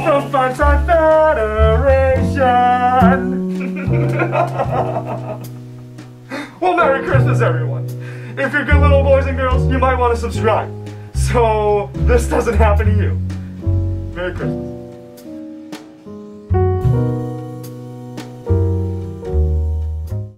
the FunTimeFdration. Well, Merry Christmas, everyone. If you're good little boys and girls, you might want to subscribe, so this doesn't happen to you. Merry Christmas.